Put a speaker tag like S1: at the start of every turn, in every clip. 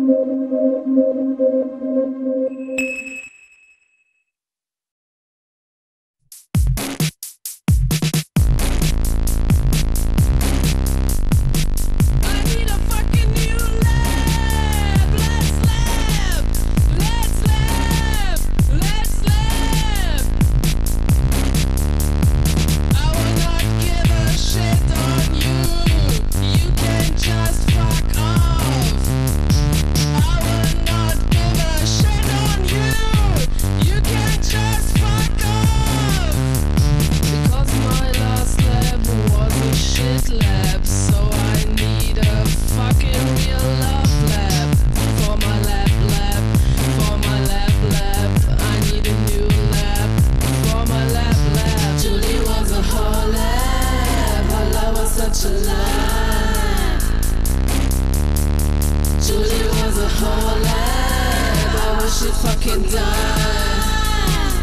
S1: fucking dime.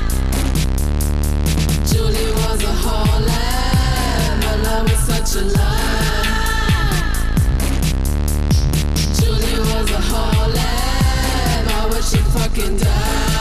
S1: Julie was a whole lamb. Her love was such a lie. Julie was a whole lamb. I wish she'd fucking die.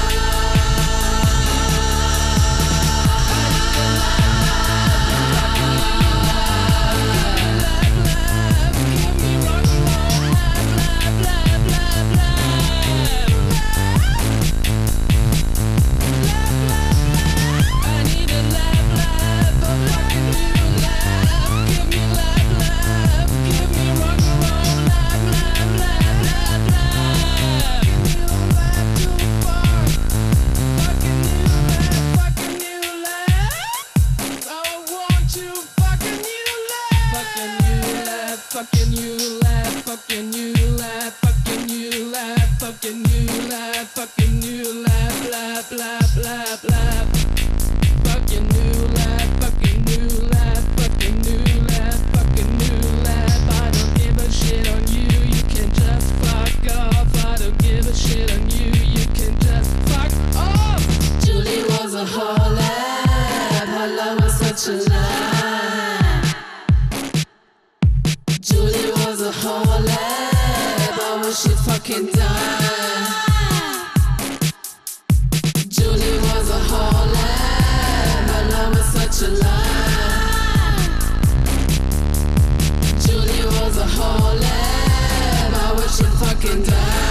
S1: Fucking you laugh, fucking you laugh, fucking you laugh, fucking you laugh, fucking you laugh, laugh, laugh, laugh, laugh. Fucking you laugh, fucking you laugh, fucking you laugh, fucking you laugh. I don't give a shit on you, you can just fuck off. I don't give a shit on you, you can just fuck off. Julie was a whole lab, her love was such a lie. Julie was a whole lab, I wish she'd fucking die. Julie was a whole lab, her love was such a lie. Julie was a whole lab, I wish she'd fucking die.